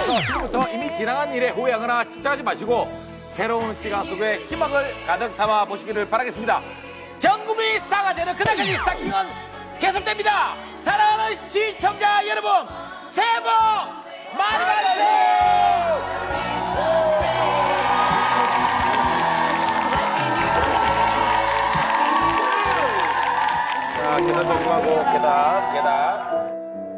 그래서 지금부터 이미 지나간 일에 후회하거나 집착하지 마시고 새로운 시간 속에 희망을 가득 담아 보시기를 바라겠습니다. 전 국민이 스타가 되는 그날까지 스타킹은 계속됩니다. 사랑하는 시청자 여러분, 새해 복 많이 받으세요. 자, 계단 조심하고 계단.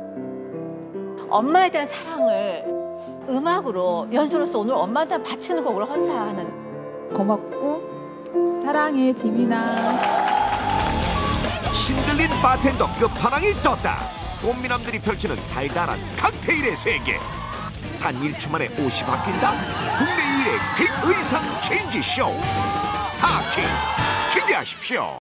엄마에 대한 사랑을 음악으로 연주로서 오늘 엄마한테 바치는 곡으로 헌사하는. 고맙고 사랑해 지민아. 신들린 바텐더 끝판왕이 떴다. 꽃미남들이 펼치는 달달한 칵테일의 세계. 단 1초 만에 옷이 바뀐다. 국내 1의 퀵 의상 체인지 쇼 스타킹 기대하십시오.